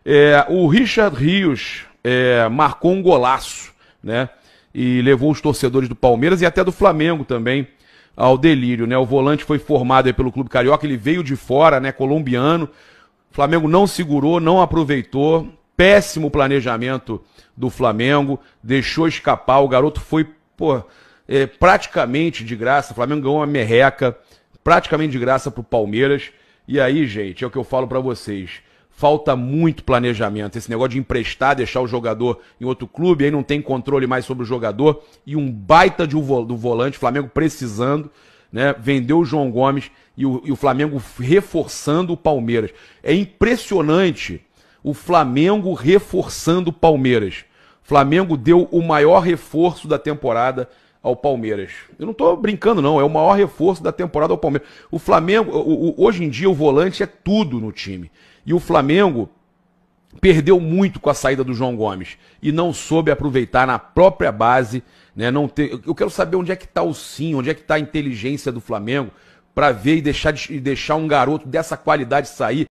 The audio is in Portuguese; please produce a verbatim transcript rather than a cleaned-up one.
É, o Richard Rios é, marcou um golaço, né? E levou os torcedores do Palmeiras e até do Flamengo também ao delírio, né? O volante foi formado aí pelo Clube Carioca, ele veio de fora, né? Colombiano. O Flamengo não segurou, não aproveitou. Péssimo planejamento do Flamengo, deixou escapar. O garoto foi, pô, é, praticamente de graça. O Flamengo ganhou uma merreca, praticamente de graça pro Palmeiras. E aí, gente, é o que eu falo pra vocês. Falta muito planejamento. Esse negócio de emprestar, deixar o jogador em outro clube, aí não tem controle mais sobre o jogador. E um baita de um vo do volante, Flamengo precisando, né? Vendeu o João Gomes e o, e o Flamengo reforçando o Palmeiras. É impressionante o Flamengo reforçando o Palmeiras. O Flamengo deu o maior reforço da temporada ao Palmeiras. Eu não tô brincando, não. É o maior reforço da temporada ao Palmeiras. O Flamengo, o, o, hoje em dia, o volante é tudo no time. E o Flamengo perdeu muito com a saída do João Gomes e não soube aproveitar na própria base, né? Não ter... Eu quero saber onde é que está o sim, onde é que está a inteligência do Flamengo para ver e deixar, de... deixar um garoto dessa qualidade sair